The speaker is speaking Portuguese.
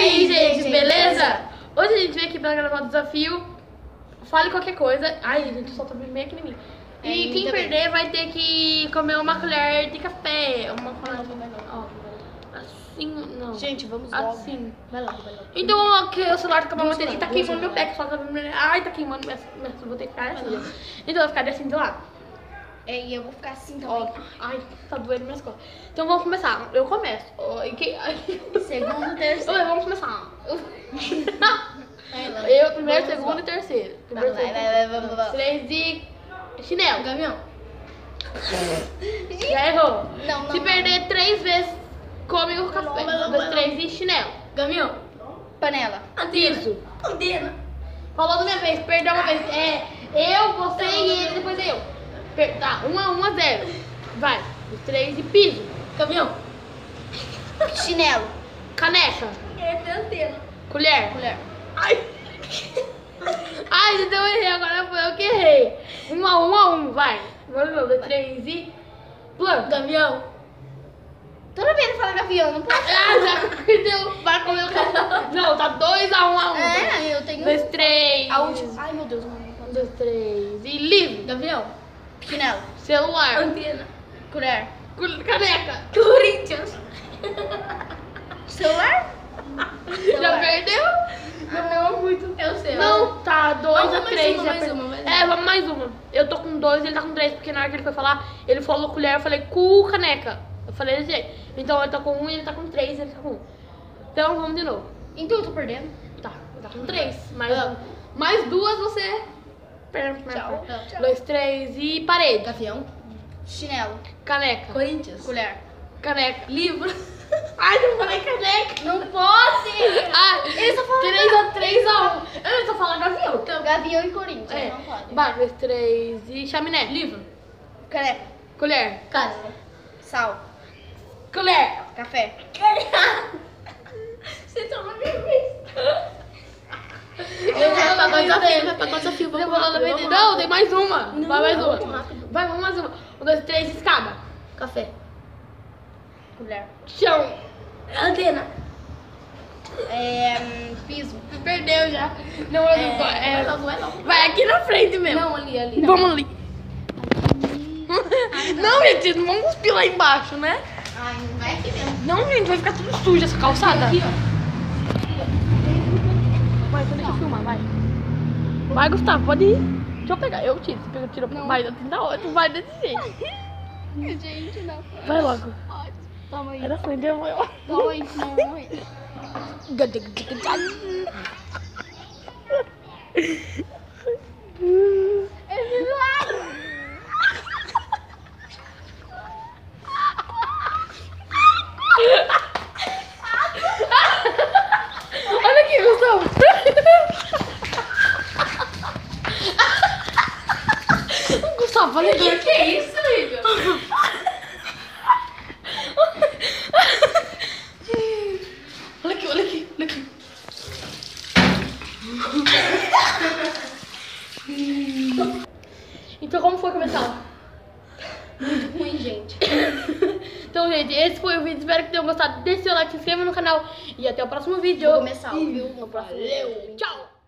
aí, gente, beleza? Hoje a gente veio aqui pra gravar o desafio. Fale qualquer coisa. Ai, gente, só tá meio aqui em mim. E quem perder vai ter que comer uma colher de café. Uma colher de ó. Assim, não. Gente, vamos logo. Assim. Vai logo, vai logo. Então, aqui o celular tá com a bateria. Tá queimando meu pé, que só tá... Ai, tá queimando minha... Vou ter que ficar assim. Então, eu vou ficar assim de lado. E eu vou ficar assim Ó, também. ai, tá doendo minhas costas. Então, vamos começar. Eu começo. Segundo, terceiro. Vamos começar. Vai lá. Eu, primeiro, Vamos segundo lá. e terceiro. Primeiro, Vai, vamos. 3 de chinelo. Gavião. Já errou. Não. Se perder 3 vezes, come o café. 1, 2, 3 e chinelo. Gavião. Panela. Piso. Antena. Falou da minha vez, perdeu uma vez. É eu, você e ele, depois eu. Tá, 1 a 0. Vai. 2, 3 e piso. Gavião. Chinelo. Caneca. Antena. Colher. Mulher. Ai, então eu errei, agora foi eu que errei. 1 a 1, vai. 1, 2, 3 e... Plano. Gavião. Toda vez que fala gavião, não pode. Ah, já perdeu. Vai comer o café. Não, tá 2 a 1. É, eu tenho... 2, 3. A última. Ai, meu Deus. 1, 2, 3 e livre. Gavião. Chinelo. Celular. Antena. Colher. Caneca. Corinthians. Celular? Já perdeu? Não, muito. Eu sei. Não, tá 2 a Vamos mais 3. uma, já mais perdeu. uma, mais É, uma. vamos mais uma. Eu tô com 2 e ele tá com 3, porque na hora que ele foi falar, ele falou colher, eu falei caneca. Eu falei desse jeito. Então eu tô com 1 e ele tá com 3 e ele tá com 1. Então vamos de novo. Então eu tô perdendo. Tá, ele tá com 3. Mais 2 você... Tchau. 2, 3 e parede. Gavião. Chinelo. Caneca. Corinthians. Colher. Caneca. Livro. Ai, não falei caneca. Não pode! Ah, Ele só fala 3 a 1. Eu só falo gavião. Então, Gavião e Corinthians. É. Não pode. Vai, 2, 3 e chaminé. Livro. Caneca. Colher. Casa. Sal. Colher. Café. Você tá na minha vez. Eu vou pagar o desafio. Vai pagar o desafio. Você falou da vez. Não, tem mais uma. Vai mais vamos uma. rápido. Vai, vamos mais uma. 1, 2, 3, escada. Café. Colher. Chão. Antena. Piso. Perdeu já. Não, eu não Vai logo. Vai aqui na frente mesmo. Não, ali. Vamos ali. Não, gente, não vamos cuspir lá embaixo, né? Ai, não vai aqui mesmo. Não, gente, vai ficar tudo sujo essa calçada. Aqui, ó. Vai, então deixa eu filmar, vai. Vai, Gustavo, pode ir. Deixa eu pegar, eu tiro. Você pega, tira. Vai, da hora, vai desse jeito. Gente, não. Vai logo. Toma aí. Era frente, eu vou. Toma aí. Toma aí. Olha aqui, Gustavo. Gustavo, olha aqui. Que isso, amiga? Olha aqui. Então, como foi começar? Muito ruim, gente. Então, gente, esse foi o vídeo. Espero que tenham gostado. Deixe seu like, se inscreva no canal. E até o próximo vídeo. Vou começar, viu? No próximo vídeo. Tchau.